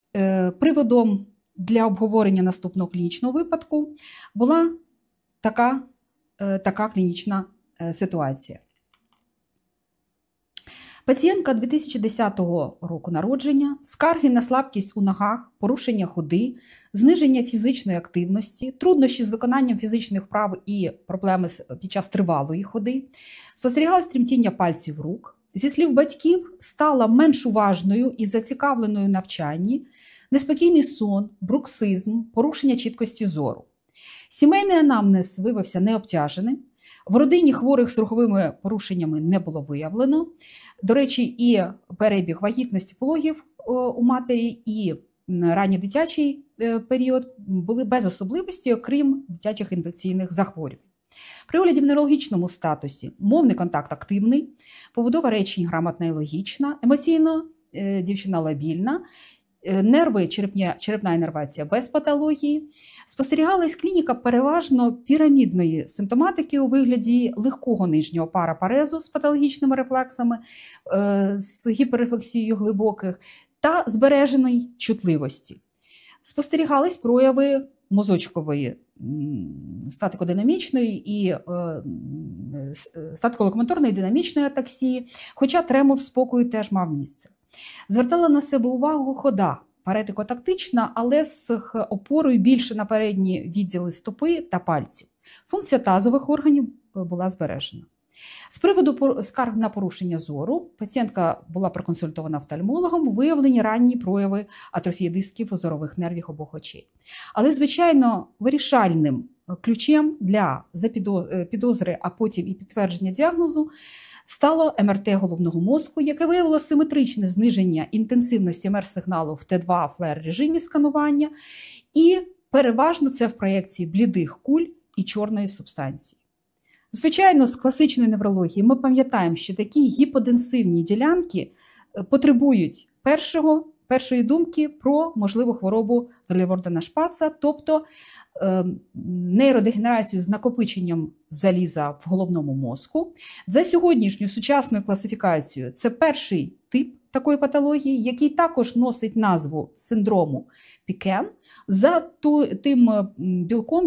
Приводом для обговорення наступного клінічного випадку була така клінічна ситуація. Пацієнтка 2010 року народження, скарги на слабкість у ногах, порушення ходи, зниження фізичної активності, труднощі з виконанням фізичних вправ і проблеми під час тривалої ходи, спостерігалось тремтіння пальців рук. Зі слів батьків, стала менш уважною і зацікавленою в навчанні, неспокійний сон, бруксизм, порушення чіткості зору. Сімейний анамнез виявився необтяженим. В родині хворих з руховими порушеннями не було виявлено. До речі, і перебіг вагітності пологів у матері, і ранній дитячий період були без особливостей, окрім дитячих інфекційних захворювань. При огляді в нейрологічному статусі мовний контакт активний, побудова речень грамотна і логічна, емоційно дівчина лабільна, нерви, черепна іннервація без патології. Спостерігалась клініка переважно пірамідної симптоматики у вигляді легкого нижнього парапарезу з патологічними рефлексами, з гіперрефлексією глибоких та збереженої чутливості. Спостерігались прояви мозочкової статико-динамічної і статико-локомоторної динамічної атаксії, хоча тремор спокою теж мав місце. Звертала на себе увагу хода, паретико-тактична, але з опорою більше на передні відділи стопи та пальців. Функція тазових органів була збережена. З приводу скарг на порушення зору, пацієнтка була проконсультована офтальмологом, виявлені ранні прояви атрофії дисків зорових нервів обох очей. Але, звичайно, вирішальним ключем для підозри, а потім і підтвердження діагнозу стало МРТ головного мозку, яке виявило симетричне зниження інтенсивності МР-сигналу в Т2 флер-режимі сканування, і переважно це в проєкції блідих куль і чорної субстанції. Звичайно, з класичної неврології ми пам'ятаємо, що такі гіподенсивні ділянки потребують першої думки про можливу хворобу Рейле-Вордена-Шпаца, тобто нейродегенерацію з накопиченням заліза в головному мозку. За сьогоднішню сучасну класифікацію це перший тип такої патології, який також носить назву синдрому Пікен, за тим білком,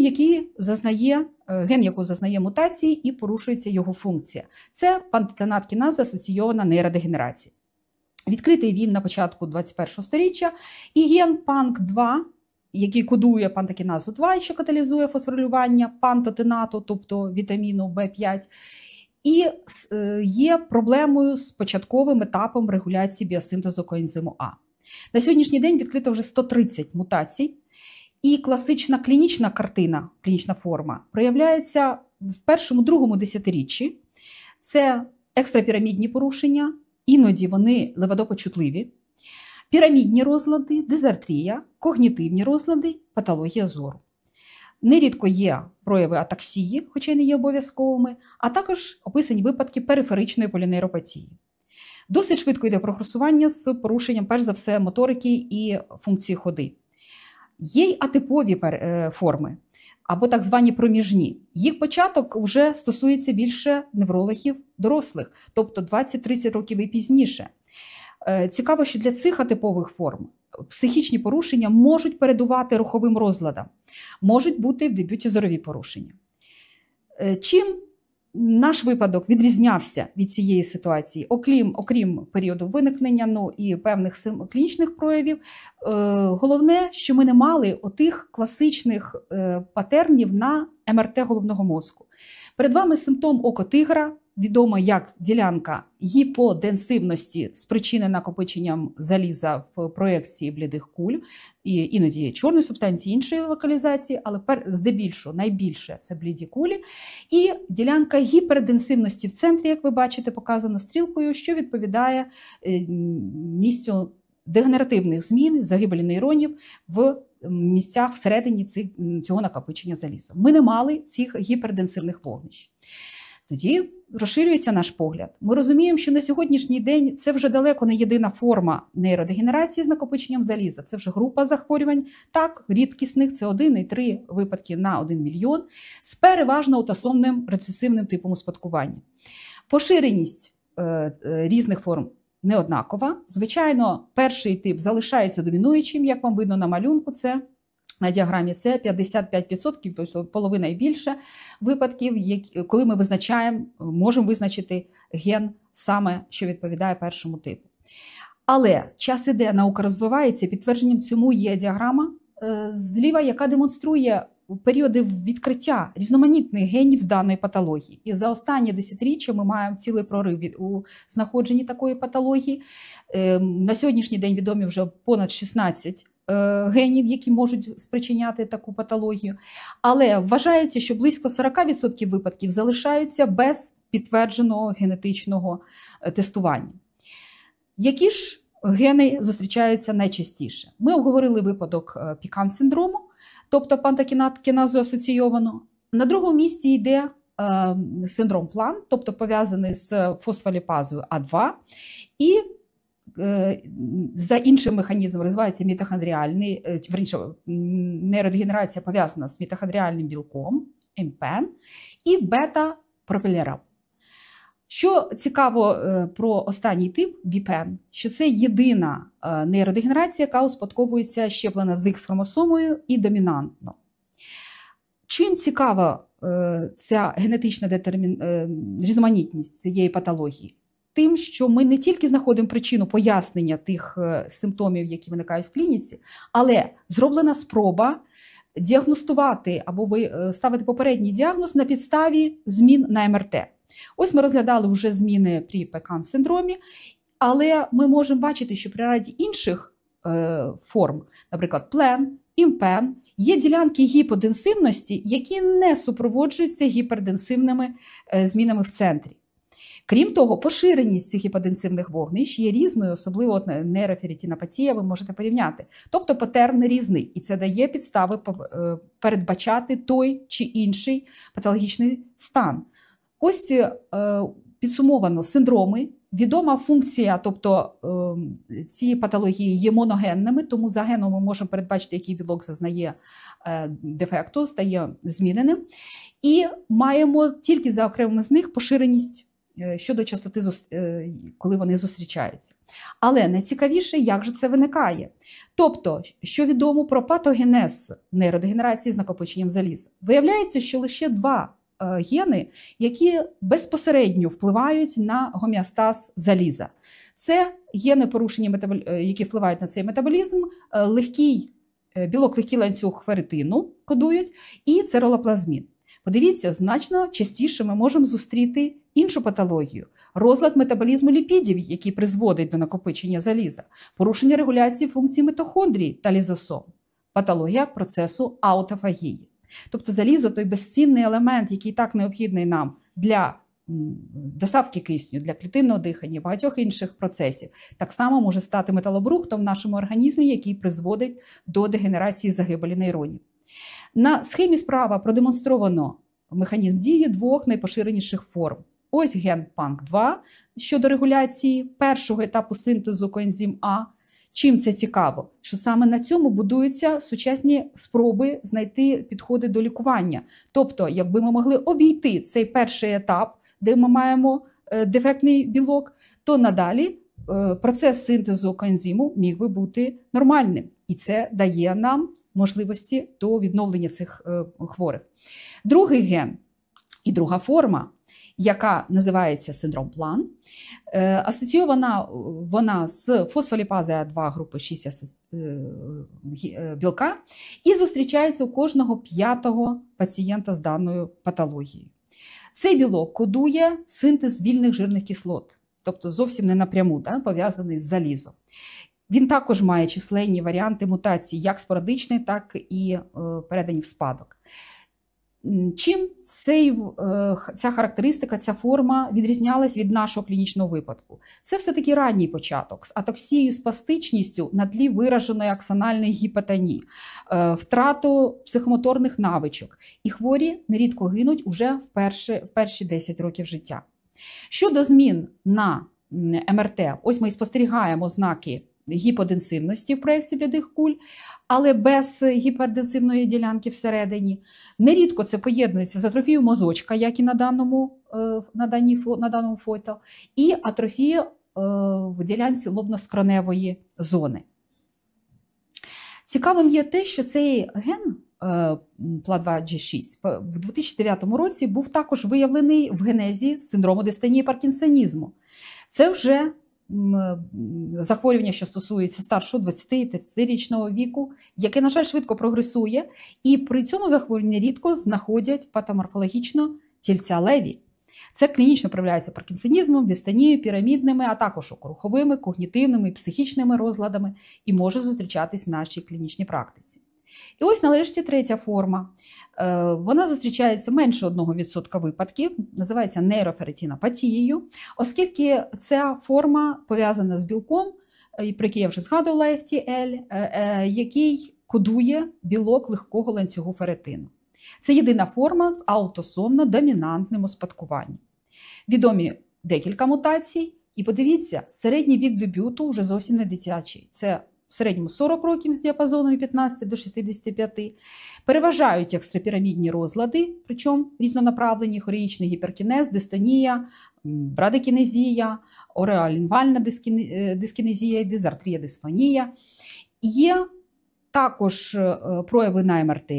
ген якого зазнає мутації і порушується його функція. Це пантотенат-кіназа асоційована нейродегенерація. Відкритий він на початку 21-го сторіччя, і ген PANK2, який кодує пантокіназу 2, що каталізує фосфорилювання пантотенату, тобто вітаміну В5, і є проблемою з початковим етапом регуляції біосинтезу коензиму А. На сьогоднішній день відкрито вже 130 мутацій, і класична клінічна картина, клінічна форма, проявляється в першому-другому десятиріччі. Це екстрапірамідні порушення, іноді вони левадопочутливі, пірамідні розлади, дизартрія, когнітивні розлади, патологія зору. Нерідко є прояви атаксії, хоча й не є обов'язковими, а також описані випадки периферичної полінейропатії. Досить швидко йде прогресування з порушенням, перш за все, моторики і функції ходи. Є й атипові форми, або так звані проміжні. Їх початок вже стосується більше неврологів дорослих, тобто 20-30 років і пізніше. Цікаво, що для цих атипових форм психічні порушення можуть передувати руховим розладам, можуть бути в дебюті зорові порушення. Чим наш випадок відрізнявся від цієї ситуації, окрім періоду виникнення і певних клінічних проявів, головне, що ми не мали отих класичних патернів на МРТ головного мозку. Перед вами симптом око тигра, відомо як ділянка гіподенсивності, спричинена накопиченням заліза в проєкції блідих куль, і іноді чорної субстанції іншої локалізації, але здебільшого найбільше це бліді кулі, і ділянка гіперденсивності в центрі, як ви бачите, показано стрілкою, що відповідає місцю дегенеративних змін, загибелі нейронів в місцях всередині цього накопичення заліза. Ми не мали цих гіперденсивних вогнищ. Тоді розширюється наш погляд. Ми розуміємо, що на сьогоднішній день це вже далеко не єдина форма нейродегенерації з накопиченням заліза. Це вже група захворювань, так, рідкісних, це 1,3 випадки на 1 мільйон, з переважно аутосомним рецесивним типом успадкування. Поширеність різних форм не однакова. Звичайно, перший тип залишається домінуючим, як вам видно на малюнку, це на діаграмі це 55%, тобто половина і більше випадків, коли ми можемо визначити ген саме, що відповідає першому типу. Але час іде, наука розвивається, підтвердженням цьому є діаграма зліва, яка демонструє періоди відкриття різноманітних генів з даної патології. І за останні десятиріччя ми маємо цілий прорив у знаходженні такої патології. На сьогоднішній день відомі вже понад 16 генів, які можуть спричиняти таку патологію. Але вважається, що близько 40% випадків залишаються без підтвердженого генетичного тестування. Які ж гени зустрічаються найчастіше? Ми обговорили випадок пікан-синдрому, тобто пантокіназу асоційовано. На другому місці йде синдром план, тобто пов'язаний з фосфоліпазою А2. І за іншим механізмом розвивається нейродегенерація пов'язана з мітохондріальним білком, МПН, і бета-пропелером. Що цікаво про останній тип, БПН, що це єдина нейродегенерація, яка успадковується щеплена з Х-хромосомою і домінантно. Чим цікава ця генетична різноманітність цієї патології? Тим, що ми не тільки знаходимо причину пояснення тих симптомів, які виникають в клініці, але зроблена спроба діагностувати або ставити попередній діагноз на підставі змін на МРТ. Ось ми розглядали вже зміни при пекан-синдромі, але ми можемо бачити, що при ряді інших форм, наприклад, плен, імпен, є ділянки гіподенсивності, які не супроводжуються гіперденсивними змінами в центрі. Крім того, поширеність цих гіподенсивних вогнищ є різною, особливо нейроферритинопатія ви можете порівняти. Тобто патерн різний, і це дає підстави передбачати той чи інший патологічний стан. Ось підсумовано синдроми. Відома функція, тобто ці патології є моногенними, тому за геном ми можемо передбачити, який білок зазнає дефекту, стає зміненим. І маємо тільки за окремими з них поширеність щодо частоти, коли вони зустрічаються. Але найцікавіше, як же це виникає. Тобто, що відомо про патогенез нейродегенерації з накопиченням заліза. Виявляється, що лише два гени, які безпосередньо впливають на гомеостаз заліза. Це гени порушення, які впливають на цей метаболізм, білок легкий ланцюг ферритину кодують, і церолаплазмін. Подивіться, значно частіше ми можемо зустріти іншу патологію – розлад метаболізму ліпідів, який призводить до накопичення заліза, порушення регуляції функцій митохондрій та лізосом, патологія процесу аутофагії. Тобто залізо – той безцінний елемент, який так необхідний нам для доставки кисню, для клітинного дихання, багатьох інших процесів, так само може стати металобрухтом в нашому організмі, який призводить до дегенерації загибелі нейронів. На схемі справа продемонстровано механізм дії двох найпоширеніших форм. Ось ген PANK2 щодо регуляції першого етапу синтезу коензим А. Чим це цікаво? Що саме на цьому будуються сучасні спроби знайти підходи до лікування. Тобто, якби ми могли обійти цей перший етап, де ми маємо дефектний білок, то надалі процес синтезу коензиму міг би бути нормальним. І це дає нам можливості до відновлення цих хворих. Другий ген і друга форма, яка називається синдром план, асоційована вона з фосфоліпазою А2 групи 6 білка і зустрічається у кожного 5-го пацієнта з даною патологією. Цей білок кодує синтез вільних жирних кислот, тобто зовсім не напряму, пов'язаний з залізом. Він також має численні варіанти мутацій, як спорадичні, так і передані в спадок. Чим ця характеристика, ця форма відрізнялась від нашого клінічного випадку? Це все-таки ранній початок з атоксією, спастичністю на тлі вираженої аксональної гіпотонії, втрату психомоторних навичок. І хворі нерідко гинуть уже в перші 10 років життя. Щодо змін на МРТ, ось ми спостерігаємо ознаки гіподенсивності в проекції блідих куль, але без гіперденсивної ділянки всередині. Нерідко це поєднується з атрофією мозочка, як і на даному фото, і атрофією в ділянці лобно-скроневої зони. Цікавим є те, що цей ген PLA2G6 в 2009 році був також виявлений в генезі синдрому дистонії паркінсонізму. Це вже захворювання, що стосується старшого 20-30-річного віку, яке, на жаль, швидко прогресує, і при цьому захворюванні рідко знаходять патоморфологічно тільця Леві. Це клінічно проявляється паркінсонізмом, дистонією, пірамідними, а також руховими, когнітивними і психічними розладами і може зустрічатись в нашій клінічній практиці. І ось нарешті третя форма. Вона зустрічається менше 1% випадків, називається нейроферетинопатією, оскільки ця форма пов'язана з білком, про який я вже згадувала, FTL, який кодує білок легкого ланцюгу феретину. Це єдина форма з аутосомно-домінантним успадкуванням. Відомі декілька мутацій, і подивіться, середній вік дебюту вже зовсім не дитячий. Це в середньому 40 років з діапазоном від 15 до 65. Переважають екстрапірамідні розлади, причому різнонаправлені: хореїчний гіперкінез, дистонія, брадикінезія, ореолінгвальна дискінезія, дизартрія, дисфонія. Є також прояви на МРТ,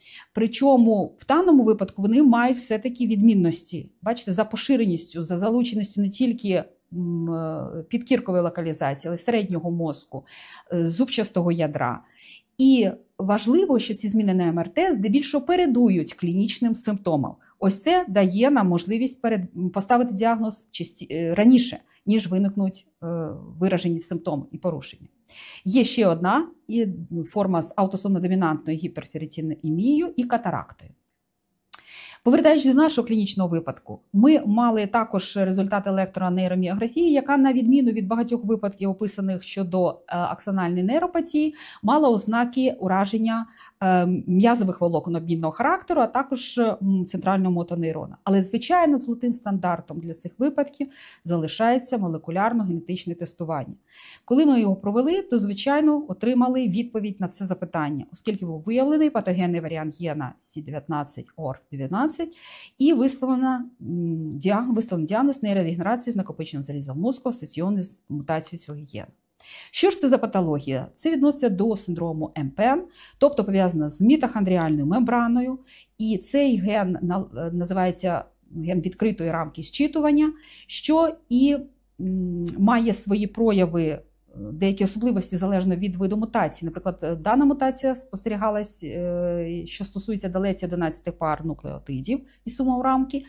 причому в даному випадку вони мають все-таки відмінності. Бачите, за поширеністю, за залученістю не тільки підкіркової локалізації, але й середнього мозку, зубчастого ядра. І важливо, що ці зміни на МРТ здебільшого передують клінічним симптомам. Ось це дає нам можливість поставити діагноз раніше, ніж виникнуть виражені симптоми і порушення. Є ще одна форма з аутосомно-домінантною гіперферетинемією і катарактою. Повертаючись до нашого клінічного випадку, ми мали також результат електронейроміографії, яка, на відміну від багатьох випадків, описаних щодо аксональної нейропатії, мала ознаки ураження м'язових волокон обмінного характеру, а також центрального мотонейрона. Але, звичайно, золотим стандартом для цих випадків залишається молекулярно-генетичне тестування. Коли ми його провели, то, звичайно, отримали відповідь на це запитання, оскільки був виявлений патогенний варіант гена C19-ORF19, і виставлений діагноз нейродегенерації з накопиченням заліза в мозку, асоційований з мутацією цього гену. Що ж це за патологія? Це відноситься до синдрому МПН, тобто пов'язана з мітохондріальною мембраною, і цей ген називається ген відкритої рамки зчитування, що і має свої прояви, деякі особливості залежно від виду мутації. Наприклад, дана мутація спостерігалась, що стосується делеції 11 пар нуклеотидів із сумов рамки.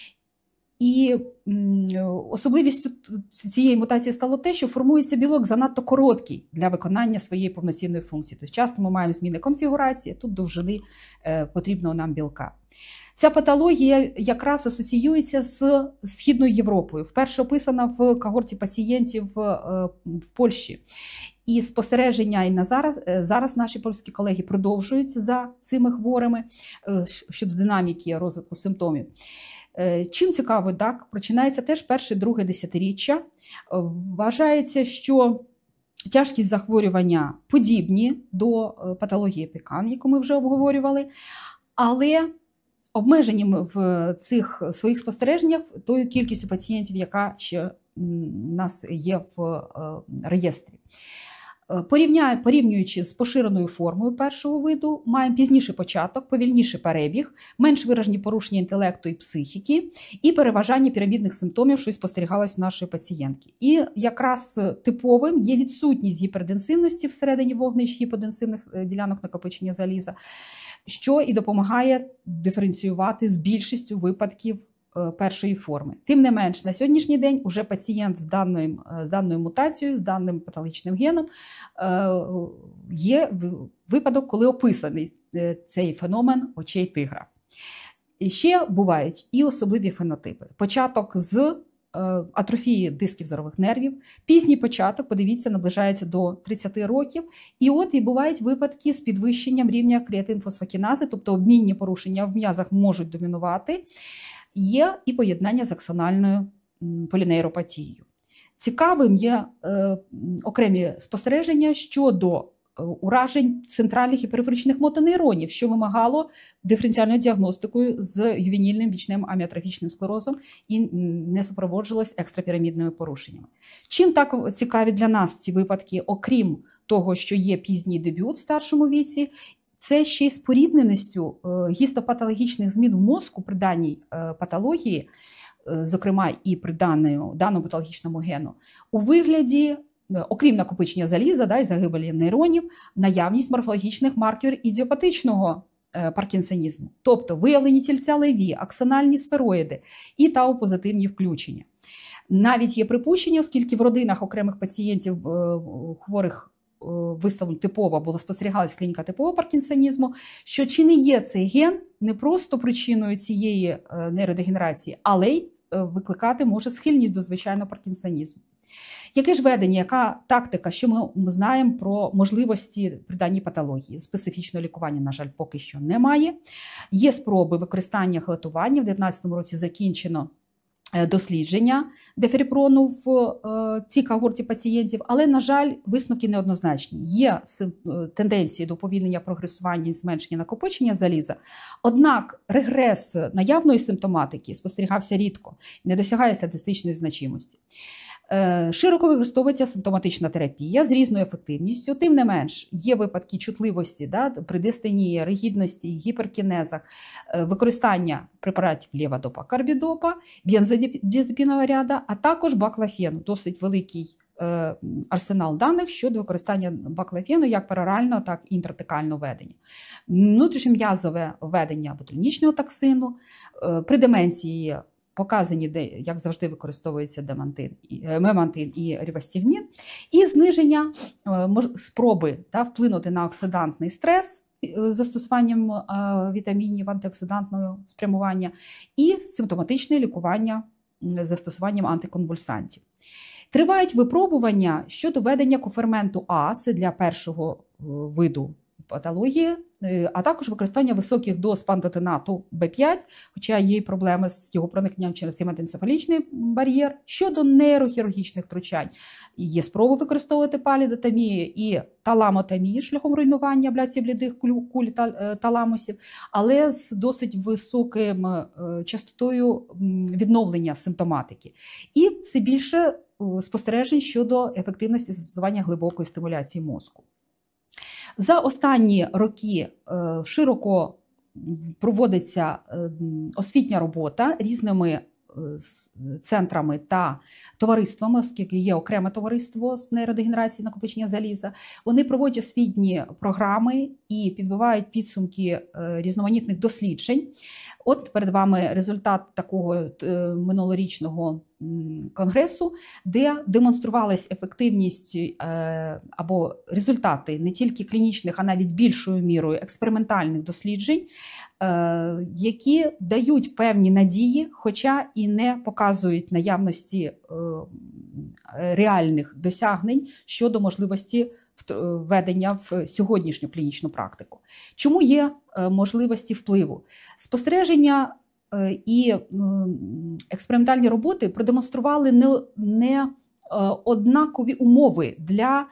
І особливістю цієї мутації стало те, що формується білок занадто короткий для виконання своєї повноцінної функції. Тобто часто ми маємо зміни конфігурації, тут довжини потрібного нам білка. Ця патологія якраз асоціюється з Східною Європою. Вперше описана в когорті пацієнтів в Польщі. І спостереження і на зараз наші польські колеги продовжують за цими хворими щодо динаміки розвитку симптомів. Чим цікаво, так, починається теж перше-друге десятиріччя. Вважається, що тяжкість захворювання подібні до патології Пекан, яку ми вже обговорювали, але обмежені в цих своїх спостереженнях тою кількістю пацієнтів, яка ще у нас є в реєстрі. Порівнюючи з поширеною формою першого виду, маємо пізніший початок, повільніший перебіг, менш виражені порушення інтелекту і психіки і переважання пірамідних симптомів, що спостерігалось у нашої пацієнтки. І якраз типовим є відсутність гіперденсивності всередині вогнищ гіподенсивних ділянок накопичення заліза, що і допомагає диференціювати з більшістю випадків першої форми. Тим не менш, на сьогоднішній день уже пацієнт з даною мутацією, з даним патологічним геном, є випадок, коли описаний цей феномен очей тигра. І ще бувають і особливі фенотипи. Початок з атрофії дисків зорових нервів, пізній початок, подивіться, наближається до 30 років, і от і бувають випадки з підвищенням рівня креатинфосфокінази, тобто обмінні порушення в м'язах можуть домінувати. Є і поєднання з аксональною полінейропатією. Цікавим є окремі спостереження щодо уражень центральних і периферичних мотонейронів, що вимагало диференціальної діагностики з ювенільним бічним аміотрофічним склерозом і не супроводжувалось екстрапірамідними порушеннями. Чим так цікаві для нас ці випадки, окрім того, що є пізній дебют в старшому віці, це ще й спорідненістю гістопатологічних змін в мозку при даній патології, зокрема і при даному патологічному гену, у вигляді, окрім накопичення заліза і загибелі нейронів, наявність морфологічних маркерів ідіопатичного паркінсонізму, тобто виявлені тільця леві, аксональні сфероїди і тау-позитивні включення. Навіть є припущення, оскільки в родинах окремих пацієнтів хворих виставлено типово, або спостерігалась клініка типового паркінсонізму, що чи не є цей ген не просто причиною цієї нейродегенерації, але й викликати може схильність до звичайного паркінсонізму. Яке ж ведення, яка тактика, що ми знаємо про можливості при даній патології? Специфічного лікування, на жаль, поки що немає. Є спроби використання хелатування. В 2019 році закінчено дослідження деферіпрону в цій когорті пацієнтів, але, на жаль, висновки неоднозначні. Є тенденції до уповільнення прогресування і зменшення накопичення заліза, однак регрес наявної симптоматики спостерігався рідко, не досягає статистичної значимості. Широко використовується симптоматична терапія з різною ефективністю, тим не менш є випадки чутливості при дистонії, ригідності, гіперкінезах, використання препаратів леводопа, карбідопа, бензодіазепінового ряду, а також баклофену. Досить великий арсенал даних щодо використання баклофену як перорального, так і інтратекального введення. Внутрішньом'язове введення ботулінічного токсину, при деменції показані, як завжди, використовується мемантин і рівастігмін, і зниження спроби вплинути на оксидантний стрес застосуванням вітамінів антиоксидантного спрямування і симптоматичне лікування застосуванням антиконвульсантів. Тривають випробування щодо введення коферменту А, це для першого виду патології, а також використання високих доз пантотенату Б5, хоча є проблеми з його проникненням через гематоенцефалічний бар'єр. Щодо нейрохірургічних втручань, є спроби використовувати палідотомію і таламотомію шляхом руйнування абляції блідих куль таламусів, але з досить високим частотою відновлення симптоматики. І все більше спостережень щодо ефективності застосування глибокої стимуляції мозку. За останні роки широко проводиться освітня робота різними центрами та товариствами, оскільки є окреме товариство з нейродегенерації накопичення заліза. Вони проводять освітні програми і підбивають підсумки різноманітних досліджень. От перед вами результат такого минулорічного конгресу, де демонструвалась ефективність або результати не тільки клінічних, а навіть більшою мірою експериментальних досліджень, які дають певні надії, хоча і не показують наявності реальних досягнень щодо можливості введення в сьогоднішню клінічну практику. Чому є можливості впливу? Спостереження і експериментальні роботи продемонстрували не однакові умови для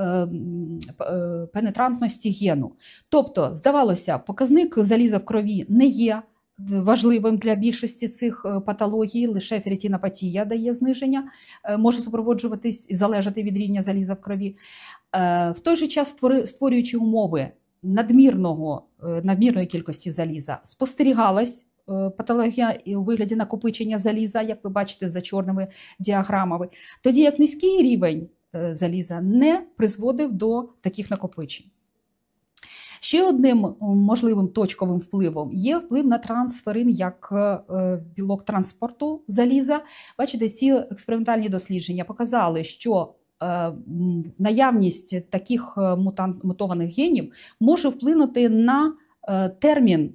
пенетрантності гену. Тобто, здавалося, показник заліза в крові не є важливим для більшості цих патологій, лише ферритинопатія дає зниження, може супроводжуватись і залежати від рівня заліза в крові. В той же час, створюючи умови надмірної кількості заліза, спостерігалась патологія у вигляді накопичення заліза, як ви бачите за чорними діаграмами, тоді як низький рівень заліза не призводив до таких накопичень. Ще одним можливим точковим впливом є вплив на трансферин як білок транспорту заліза. Бачите, ці експериментальні дослідження показали, що наявність таких мутованих генів може вплинути на термін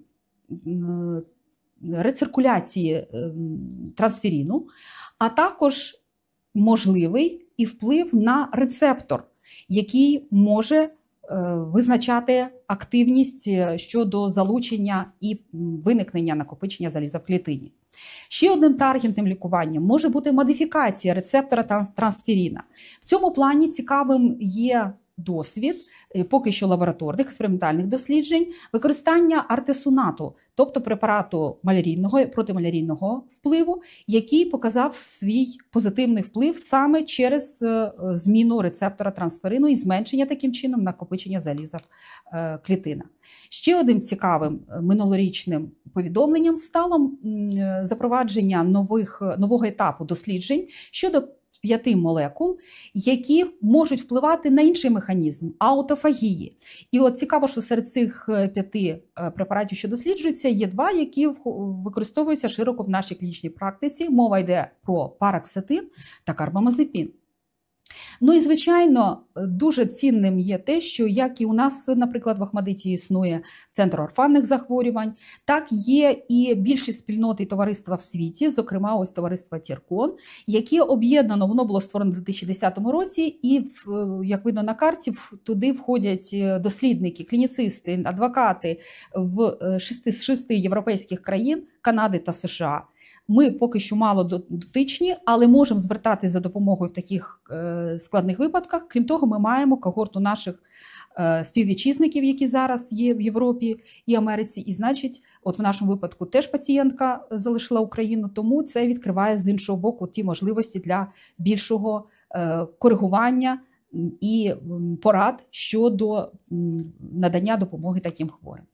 рециркуляції трансферину, а також можливий і вплив на рецептор, який може визначати активність щодо залучення і виникнення накопичення заліза в клітині. Ще одним таргетним лікуванням може бути модифікація рецептора трансферина. В цьому плані цікавим є досвід, поки що лабораторних експериментальних досліджень, використання артесунату, тобто препарату малярійного, протималярійного впливу, який показав свій позитивний вплив саме через зміну рецептора трансферину і зменшення таким чином накопичення заліза в клітинах. Ще одним цікавим минулорічним повідомленням стало запровадження нового етапу досліджень щодо 5 молекул, які можуть впливати на інший механізм – аутофагії. І от цікаво, що серед цих 5 препаратів, що досліджуються, є 2, які використовуються широко в нашій клінічній практиці. Мова йде про параксетин та карбамазепін. Ну і, звичайно, дуже цінним є те, що як і у нас, наприклад, в Охмадиті існує Центр орфанних захворювань, так є і більшість спільноти і товариства в світі, зокрема ось товариство Тіркон, які об'єднано, воно було створено в 2010 році, і, як видно на карті, туди входять дослідники, клініцисти, адвокати з 6 європейських країн, Канади та США. Ми поки що мало дотичні, але можемо звертатися за допомогою в таких складних випадках. Крім того, ми маємо когорту наших співвітчизників, які зараз є в Європі і Америці. І, значить, от в нашому випадку теж пацієнтка залишила Україну, тому це відкриває з іншого боку ті можливості для більшого коригування і порад щодо надання допомоги таким хворим.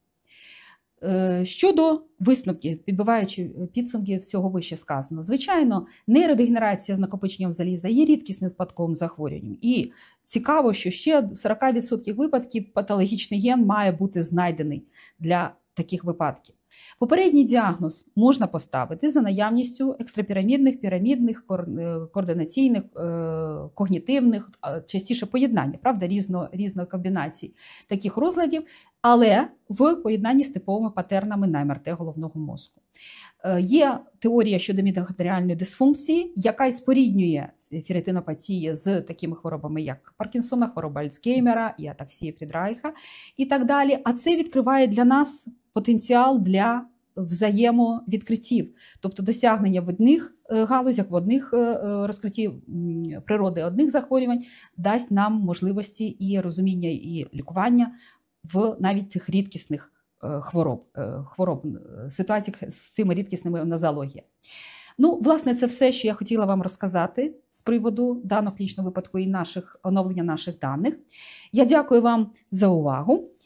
Щодо висновків, підбиваючи підсумки всього вище сказано, звичайно, нейродегенерація з накопиченням заліза є рідкісним спадковим захворюванням. І цікаво, що ще в 40% випадків патологічний ген має бути знайдений для таких випадків. Попередній діагноз можна поставити за наявністю екстрапірамідних, пірамідних, координаційних, когнітивних, частіше поєднання, правда, різної комбінації таких розладів, але в поєднанні з типовими патернами на МРТ головного мозку. Є теорія щодо мітохондріальної дисфункції, яка й споріднює феретинопатії з такими хворобами, як Паркінсона, хвороба Альцгеймера і атаксія Фрідрайха і так далі. А це відкриває для нас потенціал для взаємовідкриттів, тобто досягнення в одних галузях, в одних розкритті природи одних захворювань дасть нам можливості і розуміння, і лікування в навіть цих рідкісних хвороб, ситуаціях з цими рідкісними нозологіями. Ну, власне, це все, що я хотіла вам розказати з приводу даного клінічного випадку і оновлення наших даних. Я дякую вам за увагу.